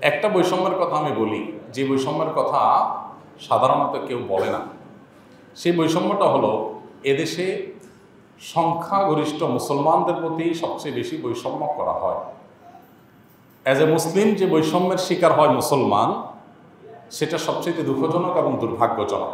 একটা বৈষম্যের কথা আমি বলি, যে বৈষম্যের কথা সাধারণত কেউ বলে না। সেই বৈষম্যটা হলো এদেশে সংখ্যাগরিষ্ঠ মুসলমানদের প্রতি সবচেয়ে বেশি বৈষম্য করা হয়। অ্যাজ এ মুসলিম যে বৈষম্যের শিকার হয় মুসলমান, সেটা সবচেয়ে দুঃখজনক এবং দুর্ভাগ্যজনক।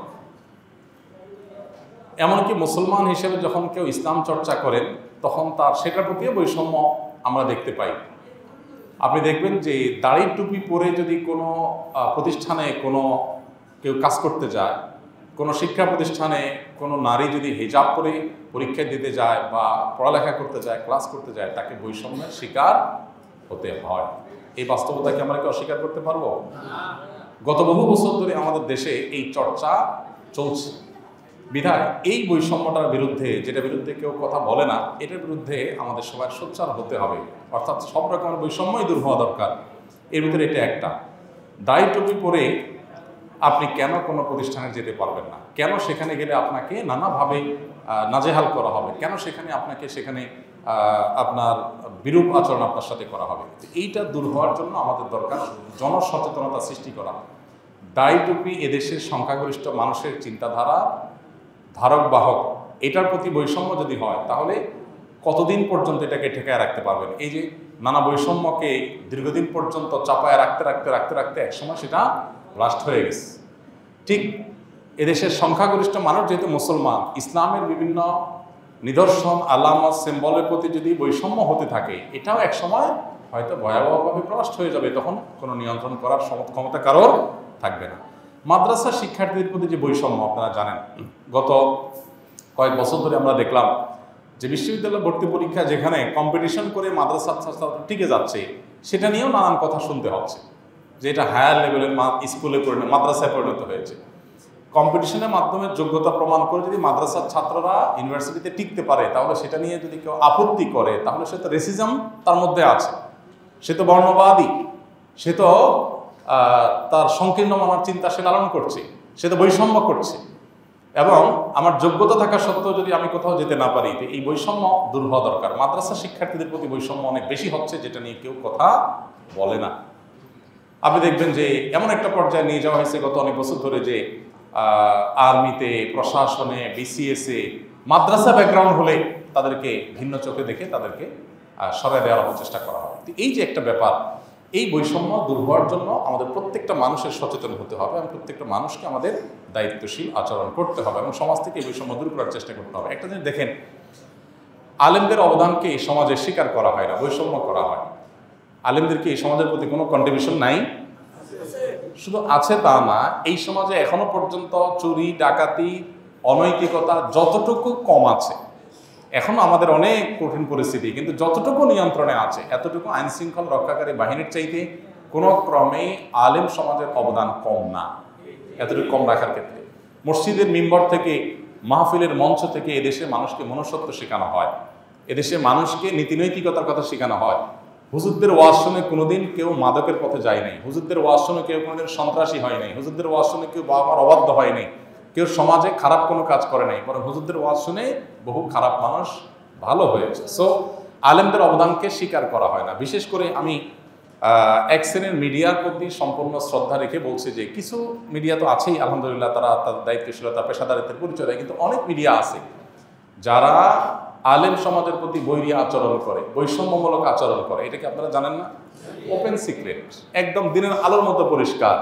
এমনকি মুসলমান হিসেবে যখন কেউ ইসলাম চর্চা করেন তখন তার সেটার প্রতিও বৈষম্য আমরা দেখতে পাই। আপনি দেখবেন যে দাড়ি টুপি পরে যদি কোনো প্রতিষ্ঠানে কেউ কাজ করতে যায়, কোনো শিক্ষা প্রতিষ্ঠানে কোনো নারী যদি হিজাব পরে পরীক্ষা দিতে যায় বা পড়ালেখা করতে যায়, ক্লাস করতে যায়, তাকে বৈষম্যের শিকার হতে হয়। এই বাস্তবতাকে আমরা কি অস্বীকার করতে পারবো? গত বহু বছর ধরে আমাদের দেশে এই চর্চা চলছে। বিধায় এই বৈষম্যটার বিরুদ্ধে, যেটা বিরুদ্ধে কেউ কথা বলে না, এটার বিরুদ্ধে আমাদের সবার সোচ্চার হতে হবে। অর্থাৎ সব রকমের বৈষম্যই দূর হওয়া দরকার। এর ভিতরে এটা একটা। দাড়ি টুপি পরে আপনি কেন কোনো প্রতিষ্ঠানে যেতে পারবেন না? কেন সেখানে গেলে আপনাকে নানাভাবে নাজেহাল করা হবে? কেন সেখানে আপনার বিরূপ আচরণ আপনার সাথে করা হবে? এইটা দূর হওয়ার জন্য আমাদের দরকার জনসচেতনতা সৃষ্টি করা। দাড়ি টুপি এদেশের সংখ্যাগরিষ্ঠ মানুষের চিন্তাধারা ধারক বাহক। এটার প্রতি বৈষম্য যদি হয় তাহলে কতদিন পর্যন্ত এটাকে ঠেকায় রাখতে পারবেন? এই যে নানা বৈষম্যকে দীর্ঘদিন পর্যন্ত চাপায় রাখতে একসময় সেটা ব্লাস্ট হয়ে গেছে। ঠিক এদেশের সংখ্যাগরিষ্ঠ মানুষ যেহেতু মুসলমান, ইসলামের বিভিন্ন নিদর্শন, আলামত, সিম্বলের প্রতি যদি বৈষম্য হতে থাকে, এটাও একসময় হয়তো ভয়াবহভাবে ব্লাস্ট হয়ে যাবে। তখন কোনো নিয়ন্ত্রণ করার ক্ষমতা কারোর থাকবে না। মাদ্রাসা শিক্ষার্থীদের প্রতি যে বৈষম্য আপনারা জানেন, গত কয়েক বছর ধরে আমরা দেখলাম যে বিশ্ববিদ্যালয় ভর্তি পরীক্ষা যেখানে কম্পিটিশন করে মাদ্রাসা ছাত্রছাত্রীরা টিকে যাচ্ছে, সেটা নিয়েও নানান কথা শুনতে হচ্ছে যে এটা হায়ার লেভেলের স্কুলে মাদ্রাসায় পরিণত হয়েছে। কম্পিটিশনের মাধ্যমে যোগ্যতা প্রমাণ করে যদি মাদ্রাসার ছাত্ররা ইউনিভার্সিটিতে টিকতে পারে, তাহলে সেটা নিয়ে যদি কেউ আপত্তি করে, তাহলে সে তো রেসিজম তার মধ্যে আছে, সে তো বর্ণবাদী, সে তো তার সংকীর্ণ মানার চিন্তা সে লালন করছে, সে তো বৈষম্য করছে। এবং আমার যোগ্যতা থাকা সত্ত্বেও যদি আমি কোথাও যেতে না পারি, এই বৈষম্য দূর হওয়া দরকার। মাদ্রাসা শিক্ষার্থীদের প্রতি বৈষম্য অনেক বেশি হচ্ছে, যেটা নিয়ে কেউ কথা বলে না। আপনি দেখবেন যে এমন একটা পর্যায়ে নিয়ে যাওয়া হয়েছে গত অনেক বছর ধরে যে আর্মিতে, প্রশাসনে, বিসিএসে মাদ্রাসা ব্যাকগ্রাউন্ড হলে তাদেরকে ভিন্ন চোখে দেখে তাদেরকে সরাই দেওয়ার চেষ্টা করা হয়। এই যে একটা ব্যাপার, এই বৈষম্য দূর হওয়ার জন্য আমাদের প্রত্যেকটা মানুষের সচেতন হতে হবে এবং প্রত্যেকটা মানুষকে আমাদের দায়িত্বশীল আচরণ করতে হবে এবং সমাজ থেকে এই বৈষম্য দূর করার চেষ্টা করতে হবে। একটা জিনিস দেখেন, আলেমদের অবদানকে এই সমাজে স্বীকার করা হয় না, বৈষম্য করা হয়। আলেমদেরকে এই সমাজের প্রতি কোনো কন্ট্রিবিউশন নাই? শুধু আছে তা না, এই সমাজে এখনো পর্যন্ত চুরি, ডাকাতি, অনৈতিকতা যতটুকু কম আছে, এখনো আমাদের অনেক কঠিন পরিস্থিতি, কিন্তু যতটুকু নিয়ন্ত্রণে আছে, এতটুকু আইন শৃঙ্খলা রক্ষাকারী বাহিনীর চাইতে কোনো ক্রমেই আলেম সমাজের অবদান কম না। এতটুকু কম রাখার ক্ষেত্রে মসজিদের মিম্বর থেকে, মাহফিলের মঞ্চ থেকে এদেশের মানুষকে মনুষ্যত্ব শেখানো হয়, এদেশের মানুষকে নীতিনৈতিকতার কথা শেখানো হয়। হুজুরদের ওয়াজ শুনে কোনোদিন কেউ মাদকের পথে যায় নাই, হুজুরদের ওয়াজ শুনে কেউ কোনোদিন সন্ত্রাসী হয় নাই, হুজুরদের ওয়াজ শুনে কেউ বাবা মার অবাধ্য হয় নাই, কেউ সমাজে খারাপ কোনো কাজ করে নাই, বরং হুজুরদের ওয়াজ শুনে বহু খারাপ মানুষ ভালো হয়েছে। সো আলেমদের অবদানকে স্বীকার করা হয় না। বিশেষ করে আমি এক শ্রেণীর মিডিয়ার প্রতি সম্পূর্ণ শ্রদ্ধা রেখে বলছি যে কিছু মিডিয়া তো আছেই আলহামদুলিল্লাহ, তারা তাদের দায়িত্বশীলতা, পেশাদারিত্বের পরিচয় দেয়, কিন্তু অনেক মিডিয়া আছে যারা আলেম সমাজের প্রতি বৈরী আচরণ করে, বৈষম্যমূলক আচরণ করে। এটাকে আপনারা জানেন না? ওপেন সিক্রেট, একদম দিনের আলোর মতো পরিষ্কার।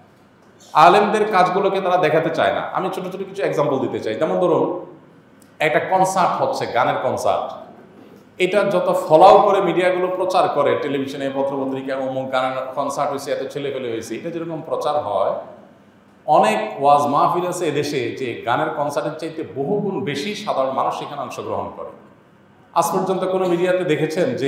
আলেমদের কাজগুলোকে তারা দেখাতে চায় না। আমি ছোট ছোট কিছু এক্সাম্পল দিতে চাই। যেমন ধরুন, একটা কনসার্ট হচ্ছে, গানের কনসার্ট, এটা যত ফলাও করে মিডিয়াগুলো প্রচার করে, টেলিভিশনে, পত্রপত্রিকায়, অমুক গানের কনসার্ট হয়েছে, এত ছেলেপেলে হয়েছে, এটা যেরকম প্রচার হয়, অনেক ওয়াজ মাহফিল আছে এদেশে যে গানের কনসার্টের চাইতে বহুগুণ বেশি সাধারণ মানুষ সেখানে অংশগ্রহণ করে। আজ পর্যন্ত কোনো মিডিয়াতে দেখেছেন যে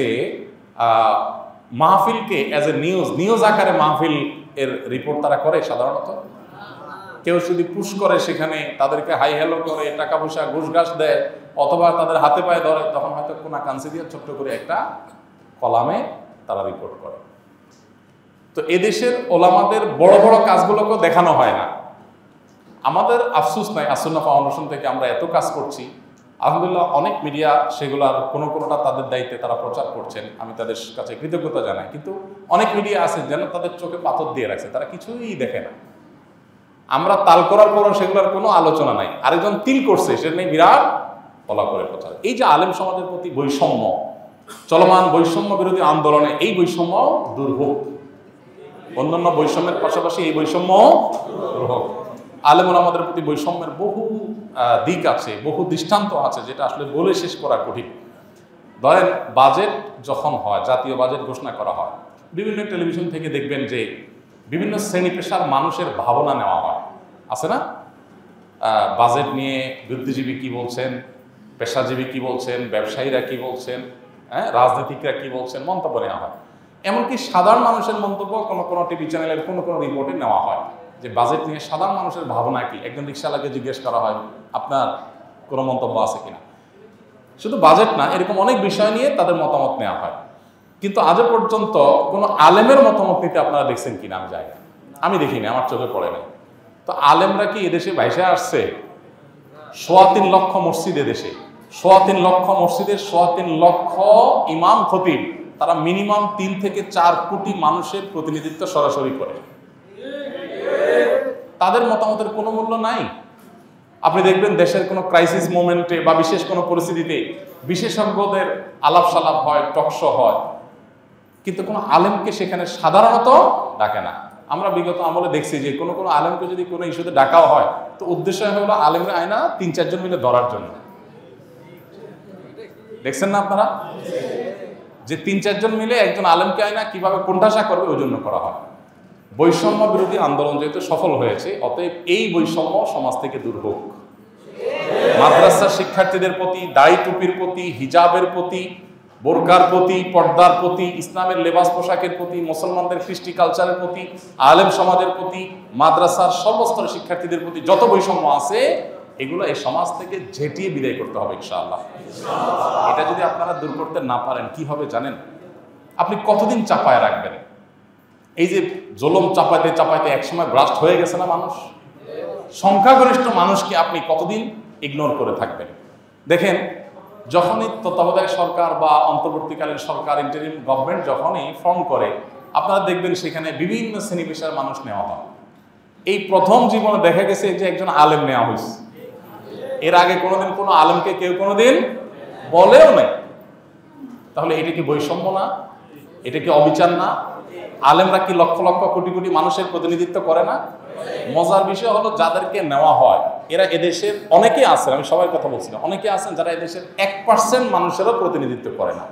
মাহফিলকে অ্যাজ এ নিউজ আকারে মাহফিল এর রিপোর্ট তারা করে? সাধারণত কেউ যদি পুশ করে, সেখানে তাদেরকে হাই হ্যালো করে, টাকা পয়সা ঘুষ ঘাস দেয়, অথবা তাদের হাতে পায়ে ধরে, তখন হয়তো কোনা কাঞ্চি দিয়ে ছোট্ট করে একটা কলামে তারা রিপোর্ট করে। তো এদেশের ওলামাদের বড় বড় কাজগুলোকেও দেখানো হয় না। আমাদের আফসোস নাই, আসুন্নাহ ফাউন্ডেশন থেকে আমরা এত কাজ করছি, আলহামদুলিল্লাহ অনেক মিডিয়া সেগুলার কোনোটা তাদের দায়িত্বে তারা প্রচার করছেন, আমি তাদের কাছে কৃতজ্ঞতা জানাই। কিন্তু অনেক মিডিয়া আছে যেন তাদের চোখে পাথর দিয়ে রাখছে, তারা কিছুই দেখে না। আমরা তাল করার পরও সেগুলোর কোনো আলোচনা নাই, আরেকজন তিল করছে সেটা নিয়ে বিরাট বলা করে প্রচার। এই যে আলেম সমাজের প্রতি বৈষম্য, চলমান বৈষম্য বিরোধী আন্দোলনে এই বৈষম্য দূর হোক, অন্যান্য বৈষম্যের পাশাপাশি এই বৈষম্য দূর হোক। আলেম ওলামাদের প্রতি বৈষম্যের বহু দিক আছে, বহু দৃষ্টান্ত আছে, যেটা আসলে বলে শেষ করা কঠিন। ধরেন বাজেট যখন হয়, জাতীয় বাজেট ঘোষণা করা হয়, বিভিন্ন টেলিভিশন থেকে দেখবেন যে বিভিন্ন শ্রেণী পেশার মানুষের ভাবনা নেওয়া হয়, আছে না? বাজেট নিয়ে বুদ্ধিজীবী কি বলছেন, পেশাজীবী কি বলছেন, ব্যবসায়ীরা কি বলছেন, রাজনীতিকরা কি বলছেন, মন্তব্য নেওয়া হয়। এমনকি সাধারণ মানুষের মন্তব্য কোনো টিভি চ্যানেলের কোনো রিপোর্টে নেওয়া হয় যে বাজেট নিয়ে সাধারণ মানুষের ভাবনা কি। একজন রিক্সাওয়ালাকে জিজ্ঞেস করা হয় আপনার কোনো মন্তব্য আছে কিনা। শুধু বাজেট না, এরকম অনেক বিষয় নিয়ে তাদের মতামত নেওয়া হয়। কিন্তু আজও পর্যন্ত কোনো আলেমের মতামত নিতে আপনারা দেখছেন কিনা আমি জানি না, আমি দেখিনি, আমার চোখে পড়ে নাই। তো আলেমরা কি এদেশে ভাইসে আসছে? ৩.৫ লক্ষ মসজিদ এদেশে, ৩.৫ লক্ষ মসজিদের ৩.৫ লক্ষ ইমাম খতিব, তারা মিনিমাম ৩ থেকে ৪ কোটি মানুষের প্রতিনিধিত্ব সরাসরি করে। তাদের মতামতের কোনো মূল্য নাই। আপনি দেখবেন দেশের কোনো ক্রাইসিস মোমেন্টে বা বিশেষ কোনো পরিস্থিতিতে বিশেষজ্ঞদের আলাপ সালাপ হয়, টকশো হয়, কিন্তু কোনো আলেমকে সেখানে সাধারণত ডাকে না। আমরা বিগত আমলে দেখছি যে কোনো আলেমকে যদি কোনো ইস্যুতে ডাকাও হয়, তো উদ্দেশ্য হলো আলেমরা আয়না ৩-৪ জন মিলে ধরার জন্য। দেখছেন না আপনারা যে ৩-৪ জন মিলে একজন আলেমকে আয়না কিভাবে কোণঠাসা করবে, ওই জন্য করা হয়। বৈষম্য বিরোধী আন্দোলন যেহেতু সফল হয়েছে, অতএব এই বৈষম্য সমাজ থেকে দূর হোক। মাদ্রাসার শিক্ষার্থীদের প্রতি, দাড়ি টুপির প্রতি, হিজাবের প্রতি, বোরকার প্রতি, পর্দার প্রতি, ইসলামের লেবাস পোশাকের প্রতি, মুসলমানদের কৃষ্টি কালচারের প্রতি, আলেম সমাজের প্রতি, মাদ্রাসার সর্বস্তরের শিক্ষার্থীদের প্রতি যত বৈষম্য আছে, এগুলো এই সমাজ থেকে ঝেঁটিয়ে বিদায় করতে হবে ইনশাআল্লাহ। এটা যদি আপনারা দূর করতে না পারেন কি হবে জানেন? আপনি কতদিন চাপায় রাখবেন? এই যে জুলুম চাপাইতে চাপাইতে একসময় ব্রাস্ট হয়ে গেছে না মানুষ, সংখ্যাগরিষ্ঠ মানুষকে আপনি কতদিন ইগনোর করে থাকবেন? দেখেন, যখনই তত্ত্বাবধায়ক সরকার বা অন্তর্বর্তীকালীন সরকার, ইন্টারিম গভর্নমেন্ট যখনই ফর্ম করে, আপনারা দেখবেন সেখানে বিভিন্ন শ্রেণী পেশার মানুষ নেওয়া হয়। এই প্রথম জীবনে দেখা গেছে যে একজন আলেম নেওয়া হয়েছে। এর আগে কোনোদিন কোনো আলেমকে কেউ কোনোদিন বলেও নাই। তাহলে এটা কি বৈষম্য না? এটা কি অবিচার না? আলেমরা কি লক্ষ লক্ষ কোটি কোটি মানুষের প্রতিনিধিত্ব করে না? মজার বিষয় হলো যাদেরকে নেওয়া হয় এরা এদেশের অনেকে আছেন, আমি সবার কথা বলছি না, অনেকে আছেন যারা এদেশের 1% মানুষেরও প্রতিনিধিত্ব করে না।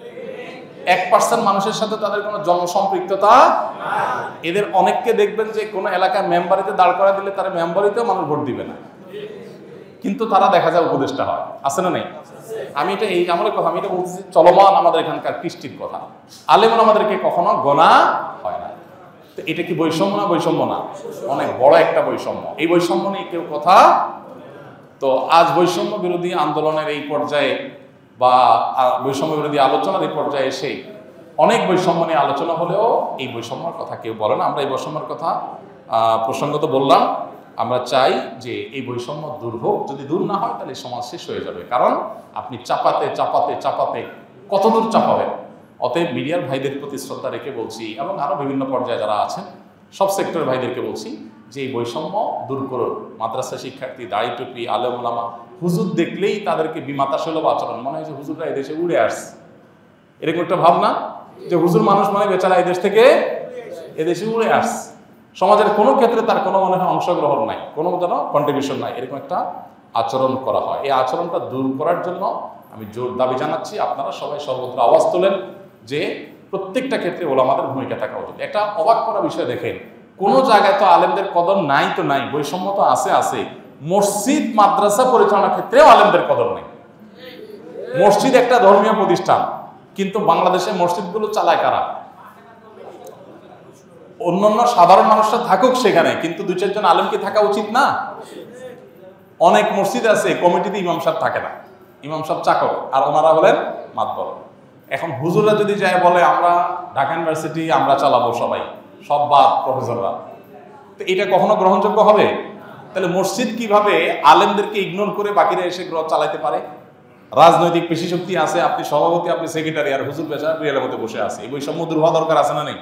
1% মানুষের সাথে তাদের কোনো জনসম্পৃক্ততা। এদের অনেককে দেখবেন যে কোনো এলাকার মেম্বারিতে দাঁড় করা দিলে তারা মেম্বারিতেও মানুষ ভোট দিবে না, কিন্তু তারা দেখা যায় উপদেষ্টা হয়। আছে না নাই? আমি এটা এই আমলের কথা, আমি এটা বলছি চলমান আমাদের এখানকার কৃষ্টির কথা। আলেমন আমাদেরকে কখনো গোনা হয় না। তো এটা কি বৈষম্য না? বৈষম্য না, অনেক বড় একটা বৈষম্য। এই বৈষম্য নিয়ে কেউ কথা। তো আজ বৈষম্য বিরোধী আন্দোলনের এই পর্যায়ে বা বৈষম্য বিরোধী আলোচনার এই পর্যায়ে এসে অনেক বৈষম্য নিয়ে আলোচনা হলেও এই বৈষম্যের কথা কেউ বলে না। আমরা এই বৈষম্যের কথা প্রসঙ্গত বললাম। আমরা চাই যে এই বৈষম্য দূর হোক। যদি দূর না হয় তাহলে সমাজ শেষ হয়ে যাবে। কারণ আপনি চাপাতে চাপাতে চাপাতে কতদূর চাপাবেন? অতএব মিডিয়ার ভাইদের প্রতি শ্রদ্ধা রেখে বলছি, এবং আরও বিভিন্ন পর্যায়ে যারা আছেন সব সেক্টরের ভাইদেরকে বলছি যে এই বৈষম্য দূর করুন। মাদ্রাসা শিক্ষার্থী, দাড়ি টুপি, আলেম ওলামা, হুজুর দেখলেই তাদেরকে বিমাতাসুলভ আচরণ, মনে হয় যে হুজুররা এদেশে উড়ে আসছে, এরকম একটা ভাবনা যে হুজুর মানুষ মানে বেচারা এদেশ থেকে এদেশে উড়ে আসছে। সমাজের কোনো ক্ষেত্রে তার কোনো মনে হয় অংশগ্রহণ নাই, কোনো যেন কন্ট্রিবিউশন নাই, এরকম একটা আচরণ করা হয়। এই আচরণটা দূর করার জন্য আমি জোর দাবি জানাচ্ছি আপনারা সবাই সর্বত্র আওয়াজ তোলেন যে প্রত্যেকটা ক্ষেত্রে ওলামাদের ভূমিকা থাকা উচিত। একটা অবাক করা বিষয় দেখেন, কোনো জায়গায় তো আলেমদের কদর নাই, তো নাই, বৈষম্য তো আছে। মসজিদ মাদ্রাসা পরিচালনার ক্ষেত্রেও আলেমদের কদর নেই। মসজিদ একটা ধর্মীয় প্রতিষ্ঠান, কিন্তু বাংলাদেশে মসজিদগুলো চালায় কারা? অন্যান্য সাধারণ মানুষরা থাকুক সেখানে, কিন্তু 2-4 জন আলেম কি থাকা উচিত না? অনেক মসজিদ আছে কমিটিতে ইমাম সাহেব থাকে না, ইমাম সাহেব চাকর, আর ওনারা হলেন মাতবর। এখন হুজুররা যদি যায় বলে আমরা ঢাকা ইউনিভার্সিটি আমরা চালাবো, সবাই সব বাদ প্রফেসররা, তো এটা কখনো গ্রহণযোগ্য হবে? তাহলে মসজিদ কিভাবে আলেমদেরকে ইগনোর করে বাকিরা এসে গ্রহ চালাইতে পারে? রাজনৈতিক পেশি শক্তি আছে, আপনি সভাপতি, আপনি সেক্রেটারি, আর হুজুর পেশা রিয়ালের মধ্যে বসে আছে। এই বৈষম্য দূর হওয়া দরকার আছে না নেই?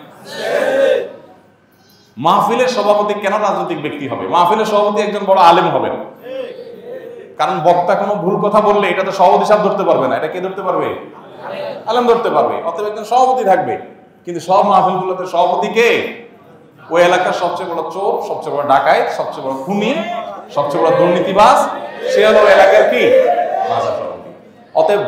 মাহফিলের সভাপতি কেন রাজনৈতিক ব্যক্তি হবে? মাহফিলের সভাপতি একজন বড় আলেম হবেন, কারণ বক্তা কোনো ভুল কথা বললে এটা তো সভাপতি সাহেব ধরতে পারবে না, এটা কে ধরতে পারবে? আলেম ধরতে পারবে। অতএব একজন সভাপতি থাকবে, কিন্তু সব মাহফিলগুলোতে সভাপতি কে? ওই এলাকার সবচেয়ে বড় চোর, সবচেয়ে বড় ডাকাত, সবচেয়ে বড় খুনি, সবচেয়ে বড় দুর্নীতিবাজ, সে হলো এলাকার কি? অতএব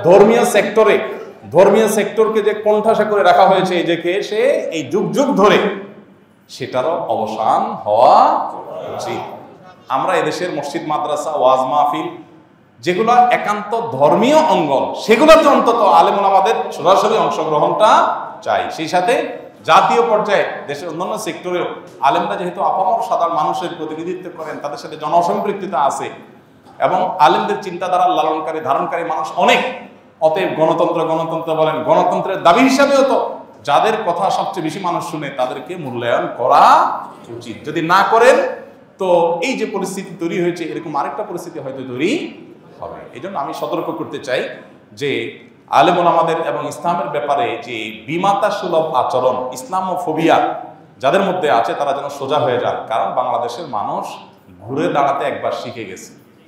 ধর্মীয় সেক্টরকে যে কোণঠাসা করে রাখা হয়েছে এই যে সে এই যুগ যুগ ধরে, সেটারও অবসান হওয়া উচিত। আমরা এদেশের মসজিদ, মাদ্রাসা, ওয়াজ মাহফিল যেগুলো একান্ত ধর্মীয় অঙ্গন, সেগুলোতে অন্তত আলেম ওলামাদের সরাসরি অংশগ্রহণটা চাই। সেই সাথে জাতীয় পর্যায়ে দেশের অন্যান্য সেক্টরেও আলেমরা যেহেতু আপামর সাধারণ মানুষের প্রতিনিধিত্ব করেন, তাদের সাথে জনসম্পৃক্ততা আছে এবং আলেমদের চিন্তাধারা লালনকারী ধারণকারী মানুষ অনেক। অতএব গণতন্ত্র বলেন, গণতন্ত্রের দাবি হিসাবেও তো যাদের কথা সবচেয়ে বেশি মানুষ শুনে তাদেরকে মূল্যায়ন করা উচিত। যদি না করেন তো এই যে পরিস্থিতি তৈরি হয়েছে, এরকম আরেকটা পরিস্থিতি হয়তো তৈরি হবে। এই জন্য আমি সতর্ক করতে চাই যে আলেম ওলামাদের এবং ইসলামের ব্যাপারে যে বিমাতা সুলভ আচরণ, ইসলামোফোবিয়া যাদের মধ্যে আছে, তারা যেন সোজা হয়ে যান। কারণ বাংলাদেশের মানুষ ঘুরে দাঁড়াতে একবার শিখে গেছে।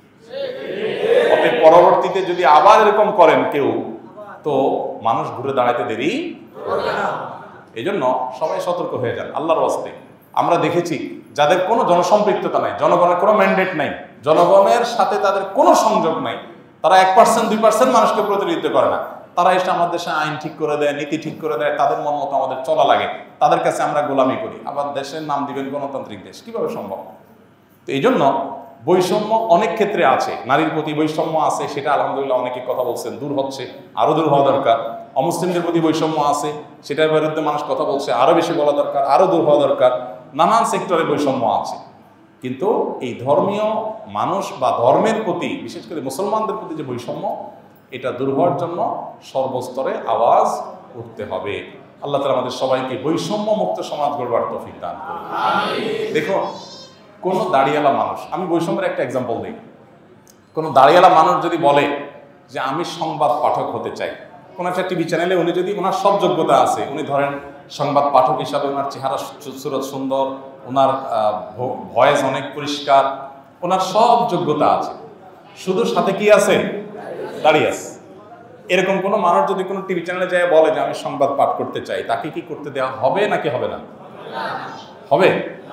অতএব পরবর্তীতে যদি আবার এরকম করেন কেউ, তো মানুষ ঘুরে দাঁড়াতে দেরি করবে না। এই জন্য সবাই সতর্ক হয়ে যান আল্লাহর ওয়াস্তে। আমরা দেখেছি যাদের কোনো জনসম্পৃক্ততা নাই, জনগণের কোনো ম্যান্ডেট নাই, জনগণের সাথে তাদের কোনো সংযোগ নাই, তারা 1% 2% মানুষকে প্রতিনিধিত্ব করে না, তারা এসে আমাদের দেশে আইন ঠিক করে দেয়, নীতি ঠিক করে দেয়, তাদের মন মতো আমাদের চলা লাগে, তাদের কাছে আমরা গোলামি করি। আবার দেশের নাম দিবেন গণতান্ত্রিক দেশ, কিভাবে সম্ভব? তো এই জন্য বৈষম্য অনেক ক্ষেত্রে আছে, নারীর প্রতি বৈষম্য আছে, সেটা আলহামদুলিল্লাহ অনেকে কথা বলছেন, দূর হচ্ছে, আরো দূর হওয়া দরকার। অমুসলিমদের প্রতি বৈষম্য আছে, সেটার বিরুদ্ধে মানুষ কথা বলছে, আরো বেশি বলা দরকার, আরো দূর হওয়া দরকার। নানান সেক্টরে বৈষম্য আছে, কিন্তু এই ধর্মীয় মানুষ বা ধর্মের প্রতি, বিশেষ করে মুসলমানদের প্রতি যে বৈষম্য, এটা দূর হওয়ার জন্য সর্বস্তরে আওয়াজ উঠতে হবে। আল্লাহ তাআলা আমাদের সবাইকে বৈষম্য মুক্ত সমাজ গড়বার তৌফিক দান করুন। দেখুন, কোনো দাড়িওয়ালা মানুষ, আমি বৈষম্যের একটা এক্সাম্পল দিই। কোনো দাড়িওয়ালা মানুষ যদি বলে যে আমি সংবাদ পাঠক হতে চাই, কোনো একটা টিভি চ্যানেলে উনি যদি, ওনার সব যোগ্যতা আছে, উনি ধরেন সংবাদ পাঠক হিসাবে ওনার চেহারা সুরত সুন্দর, ওনার ভয়েস অনেক পরিষ্কার, ওনার সব যোগ্যতা আছে, শুধু সাথে কি আছে? দাঁড়িয়ে আছে। এরকম কোনো মানুষ যদি কোনো টিভি চ্যানেলে যায় বলে যে আমি সংবাদ পাঠ করতে চাই, তাকে কি করতে দেওয়া হবে নাকি হবে না? হবে।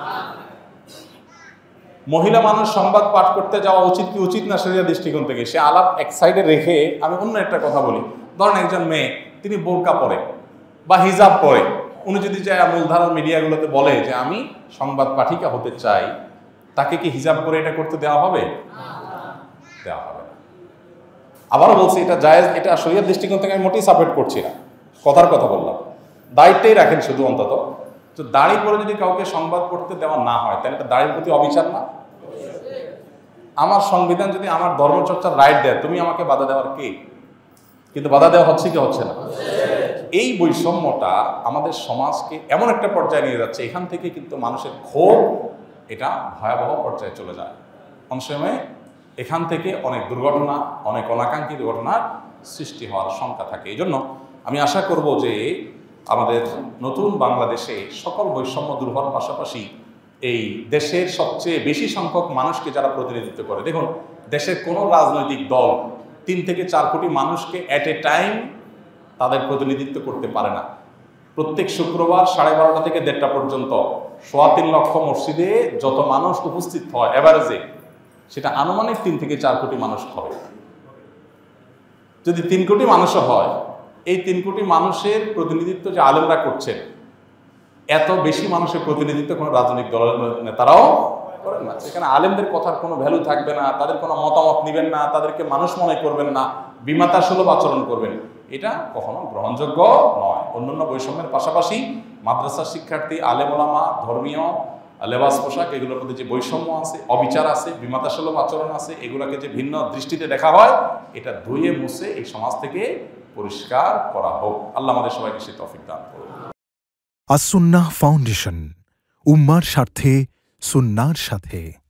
মহিলা মানুষ সংবাদ পাঠ করতে যাওয়া উচিত কি উচিত না শরিয়া দৃষ্টিকোণ থেকে? সে আলাপ এক সাইডে রেখে আমি অন্য একটা কথা বলি। ধরেন একজন মেয়ে, তিনি বোরকা পরে বা হিজাব পরে, উনি যদি যায় মূলধারার মিডিয়াগুলোতে বলে যে আমি সংবাদ পাঠিকা হতে চাই, তাকে কি হিজাব করে এটা করতে দেওয়া হবে? দেওয়া হবে না। আবারও বলছি, এটা জায়েজ, এটা শরিয়ার দৃষ্টিকোণ থেকে আমি মোটেই সাপোর্ট করছি না, কথার কথা বললাম। দায়িত্বই রাখেন শুধু অন্তত, তো দাড়ি পরে যদি কাউকে সংবাদ পড়তে দেওয়া না হয়, তাহলে এটা দাড়ির প্রতি অবিচার না? আমার সংবিধান যদি আমার ধর্মচর্চার রাইট দেয়, তুমি আমাকে বাধা দেওয়ার কে? কিন্তু বাধা দেওয়া হচ্ছে কি হচ্ছে না? এই বৈষম্যটা আমাদের সমাজকে এমন একটা পর্যায়ে নিয়ে যাচ্ছে, এখান থেকে কিন্তু মানুষের ক্ষোভ এটা ভয়াবহ পর্যায়ে চলে যায়। অনেক সময় এখান থেকে অনেক দুর্ঘটনা, অনেক অনাকাঙ্ক্ষিত ঘটনার সৃষ্টি হওয়ার শঙ্কা থাকে। এই জন্য আমি আশা করব যে আমাদের নতুন বাংলাদেশে সকল বৈষম্য দূর হওয়ার পাশাপাশি এই দেশের সবচেয়ে বেশি সংখ্যক মানুষকে যারা প্রতিনিধিত্ব করে, দেখুন দেশের কোনো রাজনৈতিক দল 3 থেকে 4 কোটি মানুষকে অ্যাট এ টাইম তাদের প্রতিনিধিত্ব করতে পারে না। প্রত্যেক শুক্রবার 12:30 থেকে 1:30 পর্যন্ত 3.25 লক্ষ মসজিদে যত মানুষ উপস্থিত হয় এভারেজে, সেটা আনুমানিক 3 থেকে 4 কোটি মানুষ হবে। যদি 3 কোটি মানুষও হয়, এই 3 কোটি মানুষের প্রতিনিধিত্ব যে আলেমরা করছেন, এত বেশি মানুষের প্রতিনিধিত্ব কোনো রাজনৈতিক দলের নেতারাও করেন না। সেখানে আলেমদের কথার কোনো ভ্যালু থাকবে না, তাদের কোনো মতামত নেবেন না, তাদেরকে মানুষ মনে করবেন না, বিমাতা সুলভ আচরণ করবেন, এটা কখনো গ্রহণযোগ্য নয়। অন্যান্য বৈষম্যের পাশাপাশি মাদ্রাসার শিক্ষার্থী, আলেম ওলামা, ধর্মীয় লেবাস পোশাক, এগুলোর মধ্যে যে বৈষম্য আছে, অবিচার আছে, বিমাতা সুলভ আচরণ আছে, এগুলোকে যে ভিন্ন দৃষ্টিতে দেখা হয়, এটা ধুয়ে মুছে এই সমাজ থেকে পরিষ্কার করা হোক। আল্লাহ আমাদের সবাইকে সে তৌফিক দান করুন। আস-সুন্নাহ ফাউন্ডেশন, উম্মার স্বার্থে সুন্নাহর সাথে।